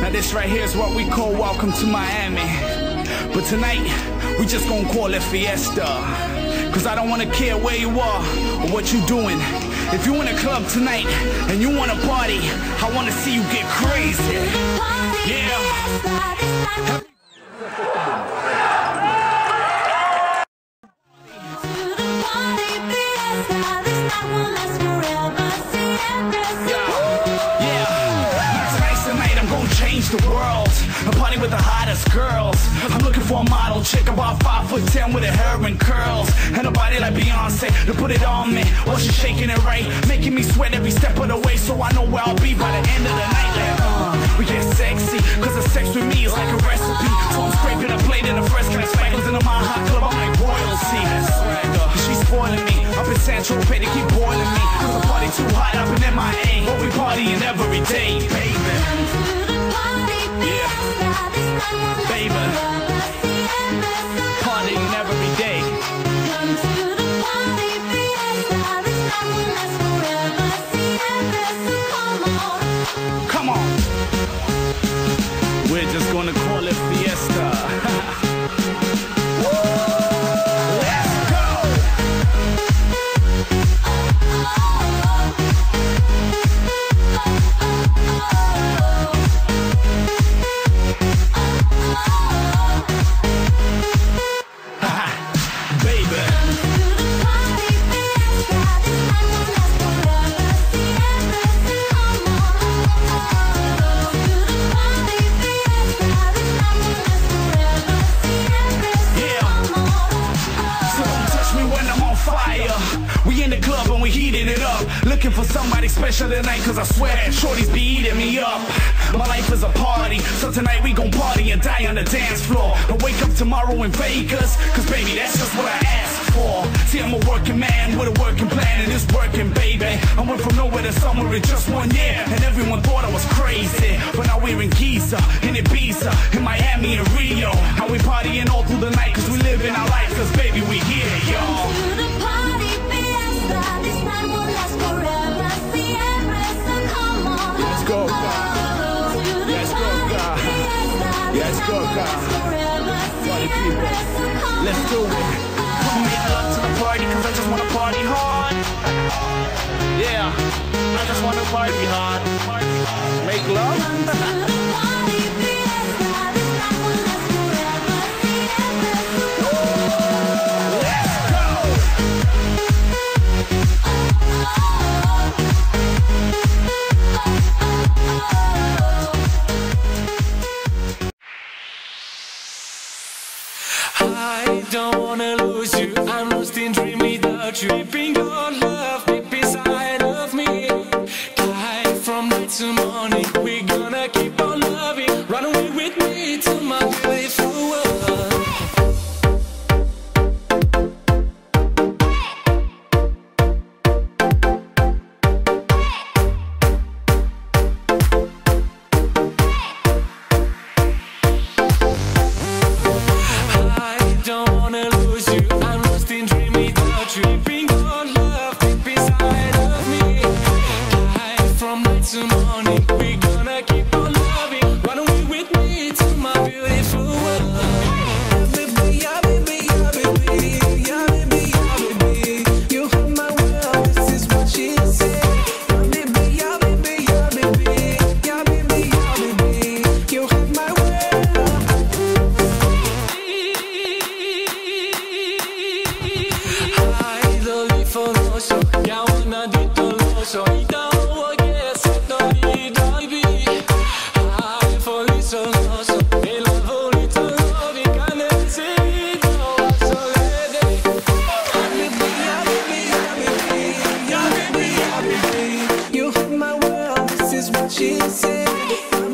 Now this right here is what we call Welcome to Miami. But tonight, we just gonna call it Fiesta. Cause I don't wanna care where you are or what you doing. If you in a club tonight and you wanna party, I wanna see you get crazy. Yeah. Change the world, a party with the hottest girls. I'm looking for a model chick about 5'10" with her hair and curls, and a body like Beyonce to put it on me while she's shaking it right, making me sweat every step of the way. So I know where I'll be by the end of the night. Like, we get sexy, cause the sex with me is like a recipe. So I'm scraping a plate in the first class spangles into my hot club. I'm like royalty. She's spoiling me up in San Tropez, they keep boiling me cause the party too hot up in MIA, but we partying every day, baby. Baby, partying every day. Come on. We're just gonna call it Fiesta. We in the club and we heating it up, looking for somebody special tonight, cause I swear shorties be eating me up. My life is a party, so tonight we gon' party and die on the dance floor. I wake up tomorrow in Vegas, cause baby that's just what I asked for. See, I'm a working man with a working plan and it's working, baby. I went from nowhere to somewhere in just 1 year, and everyone thought I was crazy. But now we're in Giza, in Ibiza, in Miami and Rio. How we partying all through the night, cause we living our life, cause baby we here, y'all. Let's go, God. Let's go, God. Let's go, God. Party people, let's do it. Come make love to the party, cause I just wanna party hard. Yeah, I just wanna party hard. Make love. I don't wanna lose you, I'm lost in dream without you. Keeping your love deep inside of me. Life from night to morning, we're gonna keep on loving. Run away with me to my beautiful world. She said